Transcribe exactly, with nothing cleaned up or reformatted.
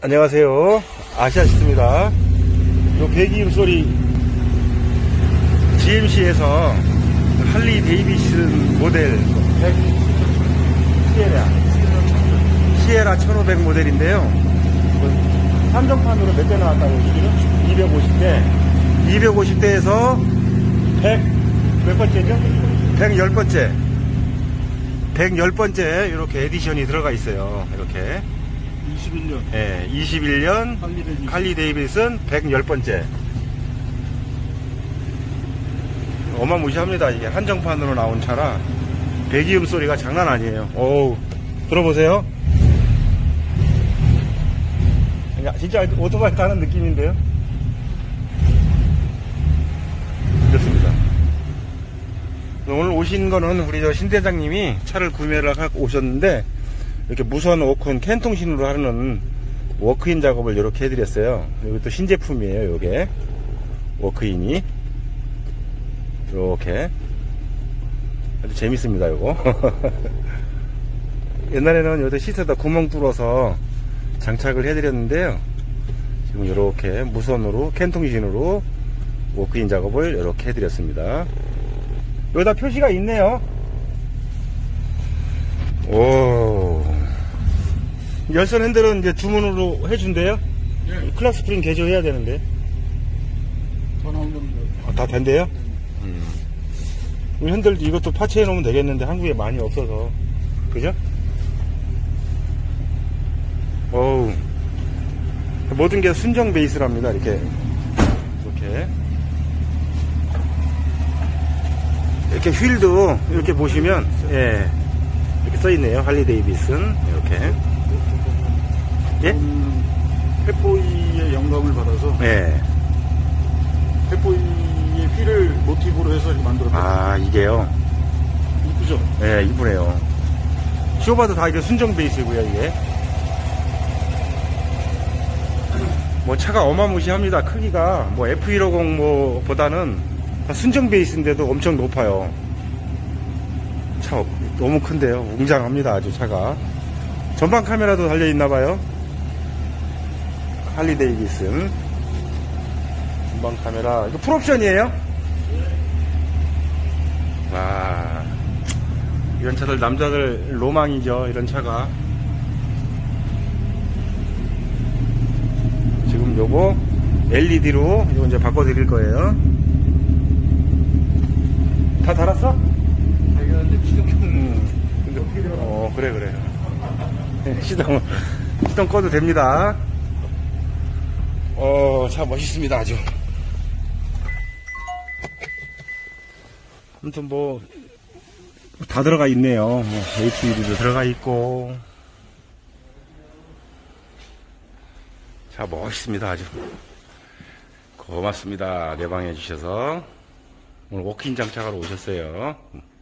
안녕하세요. 아시아시트입니다. 요 배기음 소리 지엠씨에서 할리 데이비슨 모델 시에라 시에라 천오백 모델인데요. 한정판으로 몇 대 나왔다고 얘기를? 이백오십 대. 이백오십 대에서 백 몇 번째죠? 백십 번째. 백십 번째 이렇게 에디션이 들어가 있어요. 이렇게. 이십일 년. 예, 이십일 년 할리 데이비슨, 할리 데이비슨 백십 번째. 어마무시합니다. 이게 한정판으로 나온 차라 배기음 소리가 장난 아니에요. 어우, 들어보세요. 진짜 오토바이 타는 느낌인데요. 좋습니다. 오늘 오신 거는 우리 저 신대장님이 차를 구매를 하고 오셨는데, 이렇게 무선 워크인 캔통신으로 하는 워크인 작업을 이렇게 해드렸어요. 여기 또 신제품이에요. 요게 워크인이 이렇게 아주 재밌습니다. 요거 옛날에는 여기다 시트에다 구멍 뚫어서 장착을 해드렸는데요. 지금 이렇게 무선으로 캔통신으로 워크인 작업을 이렇게 해드렸습니다. 여기다 표시가 있네요. 오, 열선 핸들은 이제 주문으로 해준대요? 예. 클락 스프링 개조해야 되는데. 더 나오면 아, 다 된대요? 음. 핸들도 이것도 파츠해 놓으면 되겠는데 한국에 많이 없어서. 그죠? 어우, 모든 게 순정 베이스랍니다. 이렇게 이렇게 이렇게 휠도 이렇게 보시면, 예, 이렇게 써있네요. 할리 데이비슨 이렇게. 예? 펫보이의 영감을 받아서, 예. 펫보이의 휠을 모티브로 해서 이렇게 만들었어요. 아, 이게요? 이쁘죠? 예, 이쁘네요. 쇼바도 다 이게 순정 베이스고요. 이게 뭐 차가 어마무시합니다. 크기가 뭐 에프 백십 뭐 보다는 순정 베이스인데도 엄청 높아요. 차 너무 큰데요. 웅장합니다. 아주 차가. 전방 카메라도 달려 있나봐요. 할리 데이비슨 전방 카메라. 이거 풀옵션이에요? 와, 이런 차들 남자들 로망이죠. 이런 차가. 지금 요거 엘이디로 이거 이제 바꿔 드릴 거예요. 다 달았어? 알겠는데 시동 좀. 음. 어, 그래 그래. 시동 시동 꺼도 됩니다. 어, 차 멋있습니다. 아주. 아무튼 뭐 다 들어가 있네요. 뭐 에이치이디도 들어가 있고. 자, 멋있습니다. 아주. 고맙습니다. 개방해 주셔서. 오늘 워크인 장착하러 오셨어요.